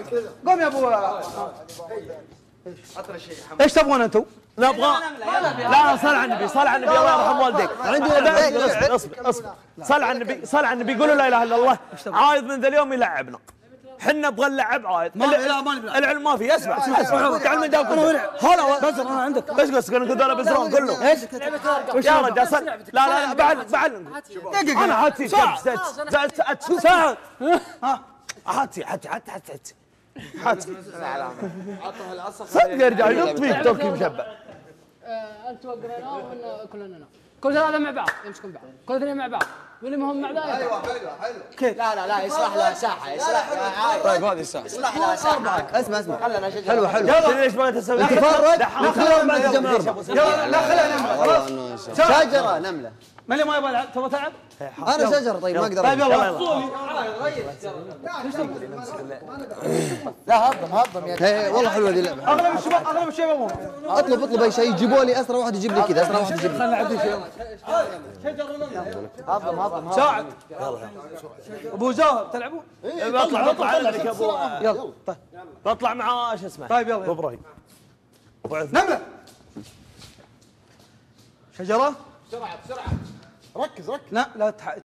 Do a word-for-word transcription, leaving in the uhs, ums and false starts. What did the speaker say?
قوم يا ابو. ايش تبغون انتم؟ نبغى لا صل على النبي، صل على النبي الله يرحم والديك. عندي اصبر اصبر صل على النبي، صل على النبي، قولوا لا اله الا الله. عايض من ذا اليوم يلعبنا، حنا نبغى نلعب عايض. لا ما نبغى العلم ما في. اسمع اسمع تعال من داك هلا بزر انا عندك بس بس كانوا هذول بزرون كلهم. ايش يا رجال صل. لا لا لا بعد بعد دقيقة انا حاتي ساعة ها حاتي حاتي حاتي حاتي حاتي صدق يا رجال ينط فيك توكي مشبع. انت وقرينا وكلنا كلنا كل ثلاثة مع بعض يمسكون بعض، كل اثنين مع بعض، واللي ما هم مع ذا ايوه حلو حلو. كيف؟ لا لا لا يصلح له ساحة، يصلح له. طيب هذه الساحة يصلح له ساحة. اسمع اسمع خلنا شجرة. حلو حلو. يلا ليش ما تسوي؟ تفرج نخليهم بعد الجمع أربعة. يلا لا خلينا نملة. شجرة نملة. من اللي ما يبغى يلعب؟ تبغى تلعب؟ أنا شجرة طيب ما أقدر. طيب يلا. لا هضم هضم يا إيه والله حلوة ذي اللعبة. اغلب الشباب اغلب الشباب يبغون. اطلب اطلب أي شيء يجيبوا لي أسرع واحد يجيب لي كذا، أسرع واحد يجيب لي. خلنا نعدي شيء. هضم هضم. ساعد. ابو زاهر تلعبون؟ بطلع بطلع عندك ابو. يلا طيب بطلع مع شو اسمه. طيب يلا ابو ابراهيم. نملة. شجرة؟ بسرعة بسرعة. ركز ركز. لا لا تح...